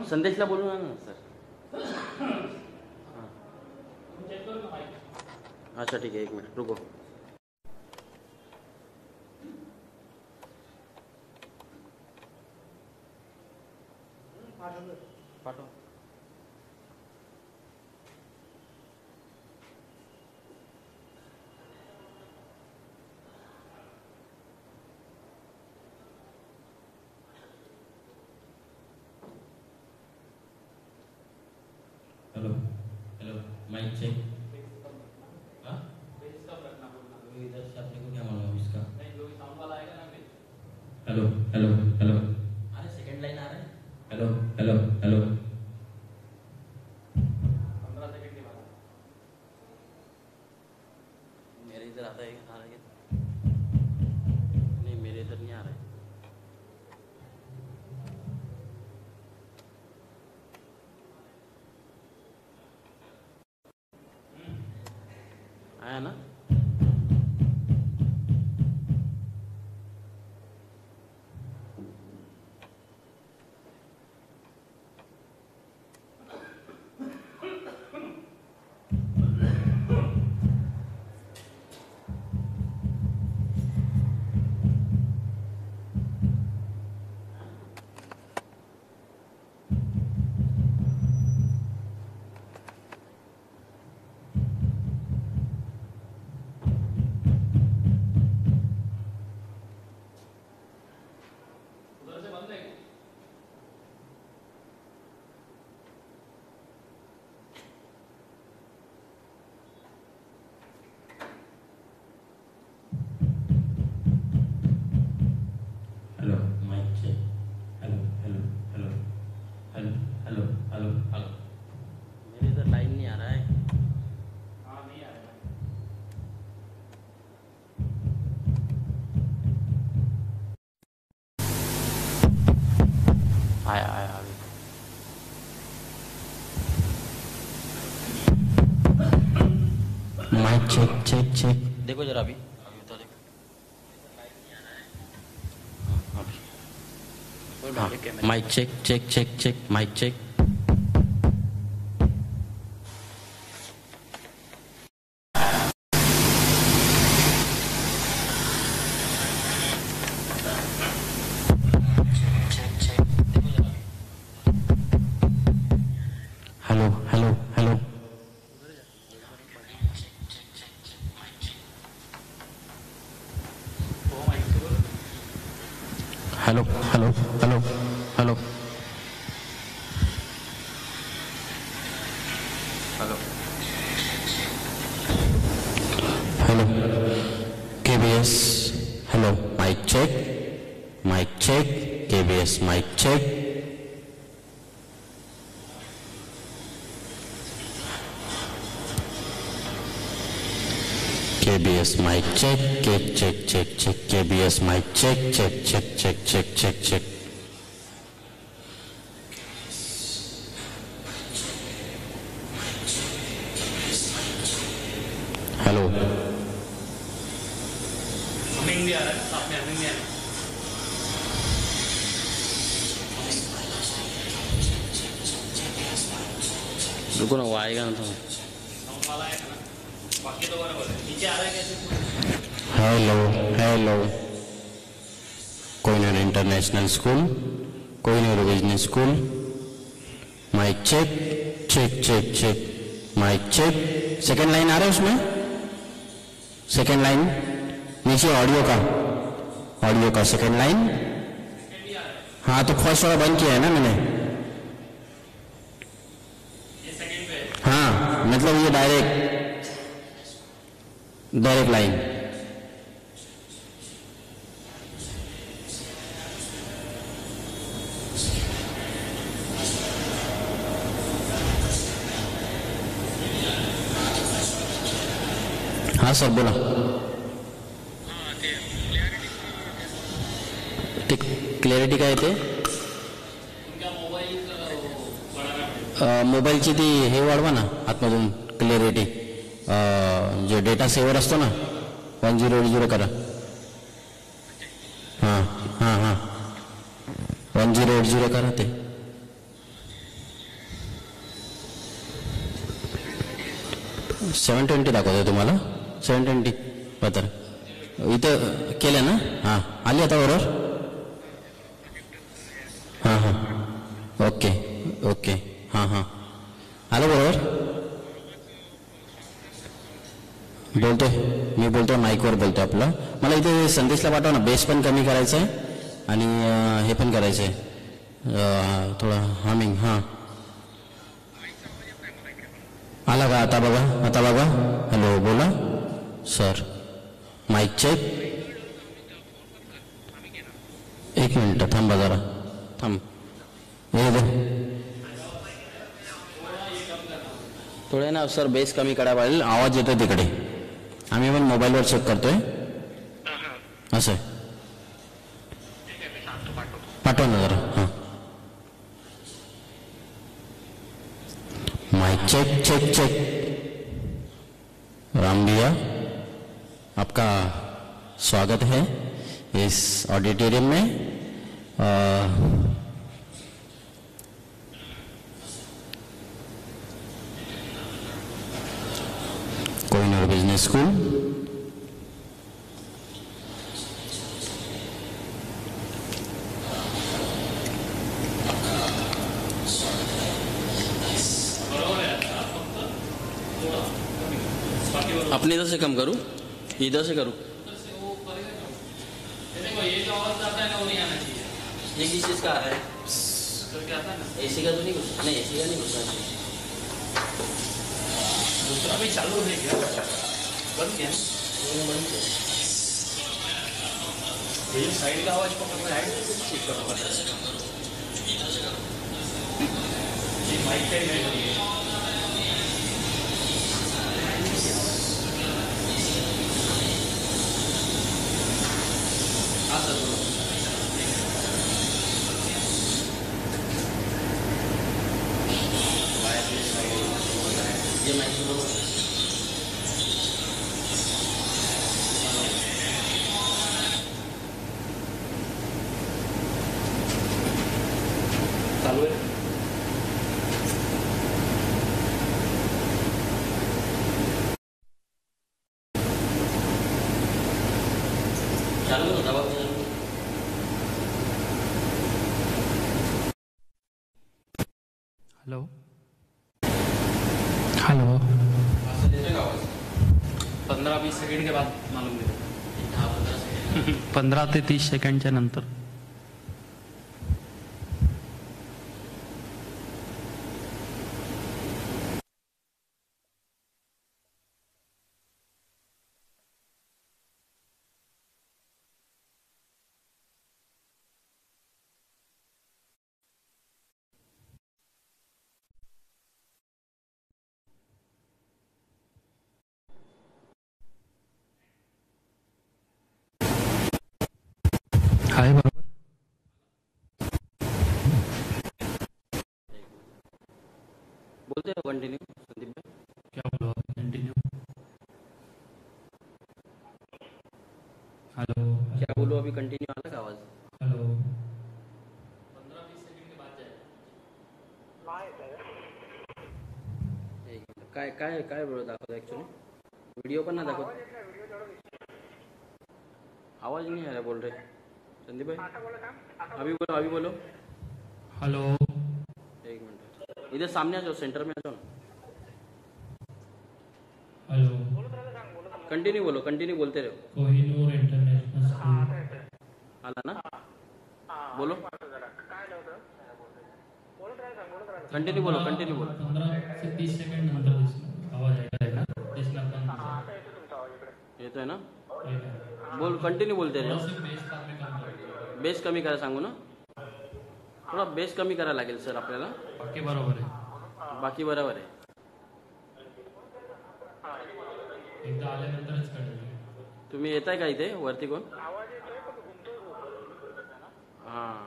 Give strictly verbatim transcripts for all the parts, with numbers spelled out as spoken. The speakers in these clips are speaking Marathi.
संदेशला बोलू ना सर. अच्छा ठीक आहे, एक मिनिट रुको. पाठव. Hello hello mic check. हाँ इधर से अपने को क्या मालूम इसका. Hello hello hello. अरे सेकंड लाइन आ रहा है. Hello hello hello. पंद्रह सेकंड के बाद मेरे इधर आता है. आ रहा है नहीं, मेरे इधर नहीं आ रहा है. आया ना. Hello mic check. Hello hello hello hello hello hello hello. मेरे इधर लाइन नहीं आ रहा है. हाँ नहीं आ रहा है. आया आया अभी. Mic check check check. देखो जरा अभी. अभी तो देखो. हाँ, mic check check check check. Mic check. Hello hello hello. Hello hello hello hello hello hello. KBS. Hello mic check. Mic check. KBS mic check. KBS mic check. Check check check check. KBS mic check. Check check check check check check. Hello. Humming भी आ रहा है. साथ में हमिंग भी आ रहा है. रुको ना, वो आएगा ना तो. साउंड वाला आएगा ना. बाकी तो बराबर है. नीचे आ रहा है कैसे. Hello hello. Kohinoor International School. Kohinoor Business School. Mic check check check check. Mic check. Second line आ रहा है उसमें. सेकेंड लाइन नीचे ऑडियो का. ऑडियो का सेकेंड लाइन. हाँ तो फर्स्ट वाला बंद किया है ना मैंने. हाँ मतलब ये डायरेक्ट डायरेक्ट लाइन. हाँ सर बोला. क्लॅरिटी काय येते. मोबाईलची ती हे वाढवा ना आतमधून क्लॅरिटी. जो डेटा सेवर असतो ना वन झिरो एट झिरो करा. हां हां हां वन झिरो एट झिरो करा ते. सेवन ट्वेंटी दाखवतोय तुम्हाला. सेवन ट्वेंटी पत्र इथं केलं ना. हां आली आता बरोबर. हां हां ओके ओके हां हां आलं बरोबर. बोलतोय मी बोलतोय माईकवर बोलतोय. आपलं मला इथे संदेशला पाठवा ना. बेस पण कमी करायचं आहे आणि हे पण करायचं आहे थोडं हामिंग. हां आला का आता बघा. आता बघा. हॅलो बोला सर. Mic check. एक मिनिट थांबा जरा थांब. हे दे थोडे ना सर. बेस कमी करायला पाहिजे. आवाज येतोय तिकडे. आम्ही पण मोबाईलवर चेक करतोय. असं आहे. पाठवा ना जरा. हां mic check check check. Ram भैया आपका स्वागत है इस ऑडिटोरियम में. आ, कोहिनूर बिजनेस स्कूल. अपने इधर से कम करूं इधर से करूं. ये जो आवाज आता है ना वो नहीं आना चाहिए. ये किस चीज़ का आ रहा है. करके आता है ना. एसी का तो नहीं घुसा. नहीं एसी का नहीं घुसा. दूसरा भी चालू है क्या. बंद क्या. ये साइड का आवाज पकड़ रहा है. ठीक करो. ये माइक पे नहीं करिए. हाँ सर बोलो. ये माइक बोलो. चालू है. चालू होता बाबा. Hello hello. पंद्रह बीस सेकंड के बाद मालूम नहीं. पंधरा ते तीस सेकंडच्या नंतर. आहे बरोबर. बोलते हो कंटिन्यू संदीप भाई. क्या बोलो कंटिन्यू. हेलो क्या बोलो अभी कंटिन्यू आला का आवाज. हेलो. पंद्रह बीस सेकंड के बाद जाए. एक मिनिट. काय काय काय बरोबर दाखवतो ॲक्च्युली. व्हिडिओ पण नाही दाखवत. आवाज नहीं आ रहा बोल रहे संदीप भाई. अभी बोलो अभी बोलो. हेलो. एक मिनट इधर सामने आ जाओ. सेंटर में आ जाओ ना. हेलो. कंटिन्यू बोलो. कंटिन्यू बोलते रहो. Kohinoor International School. आला ना. बोलो कंटिन्यू बोलो. कंटिन्यू बोलो. पंधरा ते तीस सेकंड नंतर दिसणार आवाज ऐकायला दिसणार पण. येतोय ना. बोल कंटिन्यू बोलते रहो. बेस कमी करा. बेस कमी करा सांगू ना. थोडा बेस कमी करायला लागेल सर आपल्याला. बाकी बरोबर आहे. बाकी बरोबर आहे. एकदा आल्यानंतरच कळेल. तुम्ही येताय का इथे वरती कोण. हां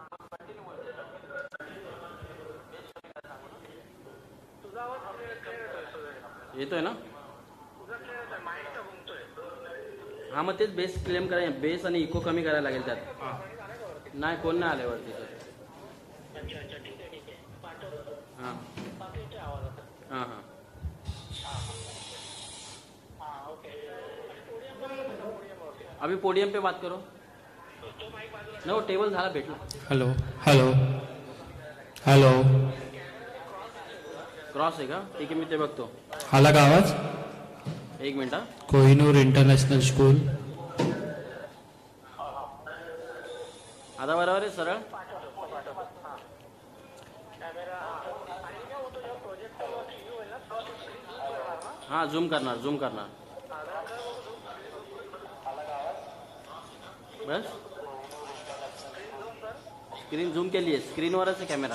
येतोय ना. हां मग तेच बेस क्लेम करा. बेस आणि इको कमी करायला लागेल त्यात. नाही कोण नाही आले वरती सर. हां हां हां अभी पोडियम पे बात करो ना, वो टेबल झाला भेटला. हॅलो हॅलो हॅलो क्रॉस आहे का? ठीक आहे, मी ते बघतो. आला का आवाज? एक मिनिट हा. Kohinoor international school. आता बरोबर आहे सरळ. हा झूम करणार झूम करणार बस. स्क्रीन झूम केली आहे, स्क्रीनवरच आहे कॅमेरा.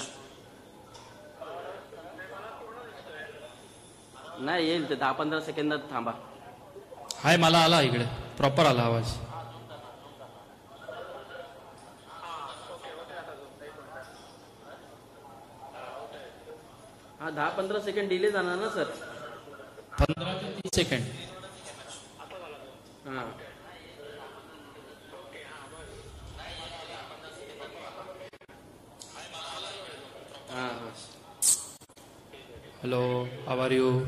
नाही येईल ते, दहा पंधरा सेकंदात थांबा. हाय मला आला इकडे, प्रॉपर आला आवाज. हा दहा पंधरा सेकंड डिले जाणार ना सर. पंधरा ते तीस सेकंड. हा हा हॅलो हाऊ आर यू?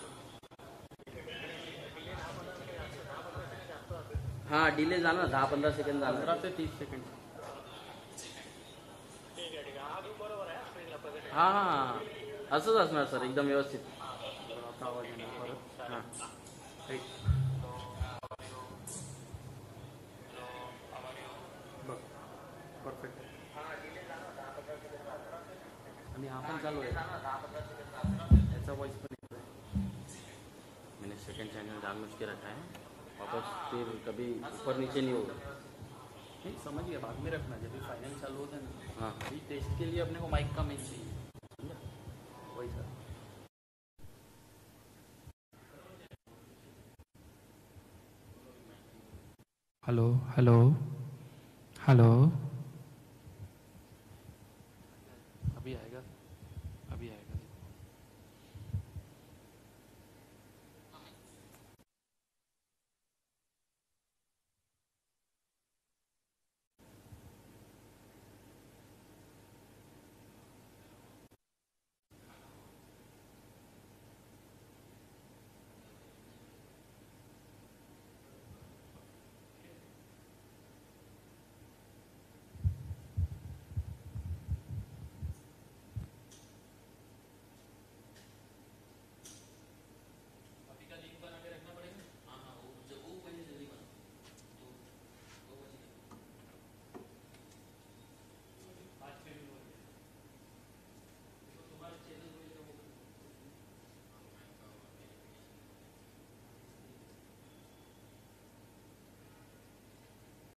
हा डिले जाणार, दहा पंधरा सेकंड जाणार. पंधरा ते तीस सेकंड. हा हा हा असंच असणार सर, एकदम व्यवस्थित. हा परफेक्ट. आणि हा पण चालू आहे, याचा वॉइस पण येतोय. मैंने सेकंड चैनल जानबूझ के रखा है, वापस फिर कभी ऊपर नीचे नहीं होगा. नहीं समझ गया, बाद में रखना जब भी फाइनल चालू होता है ना. हाँ अभी टेस्ट के लिए अपने को माइक का मेन चाहिए, समझा? वही सर. Hello hello hello